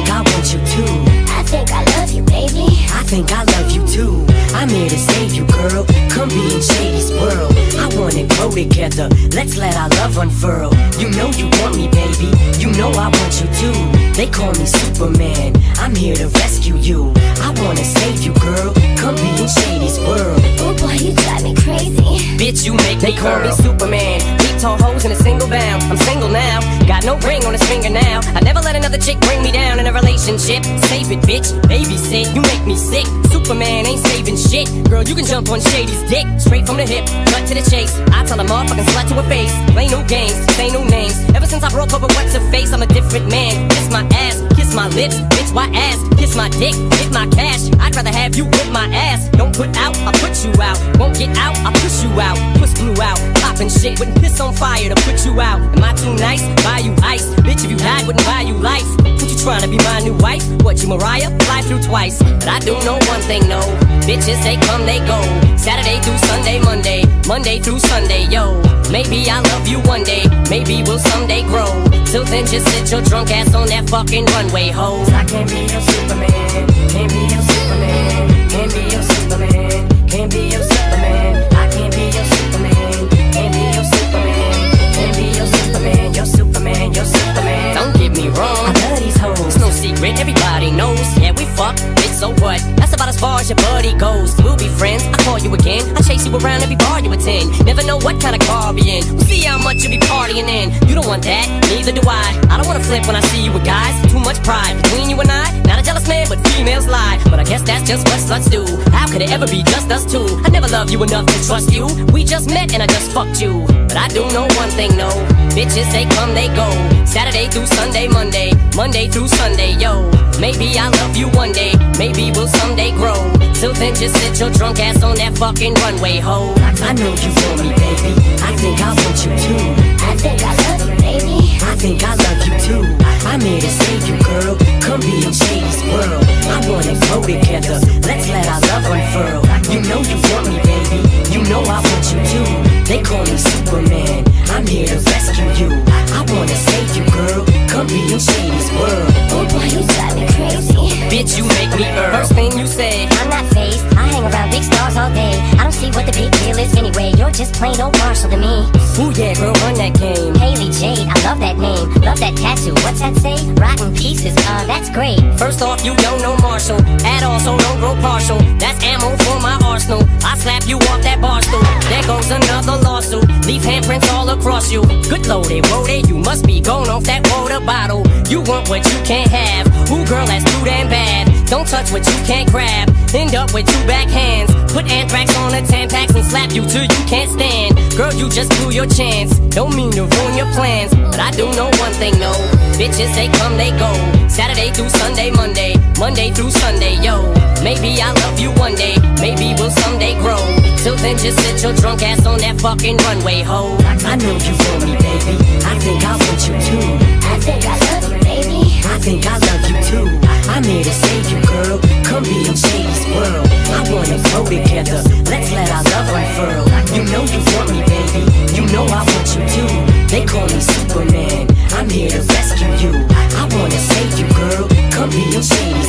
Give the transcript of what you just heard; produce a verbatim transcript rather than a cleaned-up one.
think I want you too. I think I love you, baby. I think I love you too. I'm here to save you, girl. Come be in Shady's world. I wanna grow together. Let's let our love unfurl. You know you want me, baby. You know I want you too. They call me Superman. I'm here to rescue you. I wanna save you, girl. Come be in Shady's world. Oh boy, you drive me crazy. Bitch, you make me They call girl. me Superman. Beat tall hoes in a single bound. I'm single now. Got no ring on his finger now. I never let another chick bring me down in a relationship. Save it, bitch. Babysit. You make me sick. Superman ain't saving shit. Girl, you can jump on Shady's dick. Straight from the hip, cut to the chase. I tell a motherfucking slut to her face. Play no games, say no names. Ever since I broke up with what's her face, I'm a different man. Kiss my ass, kiss my lips. Bitch, why ass? Kiss my dick, hit my cash. I'd rather have you whip my ass. Don't put out, I'll put you out. Won't get out, I'll push you out. Push blew out, poppin' shit. Wouldn't piss on fire to put you out. Am I too nice? Buy you ice. Bitch, if you died, wouldn't buy you life. What you tryna be my new wife? What, you Mariah? Fly through twice. But I do know one thing, no. Bitches, they come, they go. Saturday through Sunday, Monday. Monday through Sunday, yo. Maybe I'll love you one day. Maybe we'll someday grow. Till then, just sit your drunk ass on that fucking runway, ho. I can't be your Superman. Can't be your Superman. Can't be your Superman. Can't be your Superman. I can't be your Superman. Can't be your Superman. Can't be your Superman. You're Superman. You're Superman. Don't get me wrong. I love these hoes. It's no secret, everybody knows. Yeah, we fuck, bitch, so what? That's about as far as your buddy goes. We'll be friends, I call you again. I chase you around every bar you attend. Never know what kind of car I'll be in. We'll see how much you be partying in. You don't want that, neither do I. I don't wanna flip when I see you with guys. Too much pride between you and I. Not a jealous man, but females lie. But I guess that's just what sluts do. How could it ever be just us two? I never loved you enough to trust you. We just met and I just fucked you. But I do know one thing, no. Bitches, they come, they go. Saturday through Sunday, Monday. Monday through Sunday, yo. Maybe I'll love you one day. Maybe we'll someday grow. Till then, just sit your drunk ass on that fucking runway, ho. I know you want me, baby. I think I want you too. I think I love you, baby. I think I love you too. I'm here to save you, girl. Come be in Shady's world. I wanna grow together. Let's let our love unfurl. You know you want me, baby. You know I want you too. They call me Superman. I'm here to rescue you. I wanna save you, girl. Come be in Shady's world. Oh boy, you drive me crazy. Bitch, you make me earn. First thing you say, I'm not phased. I hang around big stars all day. I don't see what the big deal is anyway. You're just plain old Marshall to me. ooh yeah, girl, run that game. Haley Jade, I love that name. Love that tattoo. What's that say? Rotten pieces. Uh, that's great. First off, you don't know Marshall at all, so don't grow partial. That's ammo for my arsenal. I slap you off that bar stool. There goes another lawsuit. Leave handprints all across you. Good loaded, loaded. You must be going off that water bottle. You want what you can't have. Ooh, girl, that's too damn bad. Don't touch what you can't grab. End up with two back hands. Put anthrax on the Tampax and slap you till you can't stand. Girl, you just blew your chance. Don't mean to ruin your plans, but I do know one thing, no. Bitches, they come, they go. Saturday through Sunday, Monday. Monday through Sunday, yo. Maybe I'll love you one day. Maybe we'll someday grow. Till then, just sit your drunk ass on that fucking runway, ho. I know you want me, baby. I think I want you too. I think I love you, baby. I think I love you too. I'm here to save you, girl. Come be in Shady's world. I wanna grow together. Let's let our love unfurl. You know you want me, baby. You know I want you too. They call me Superman. I'm here to rescue you. I wanna save you, girl. Come be in Shady's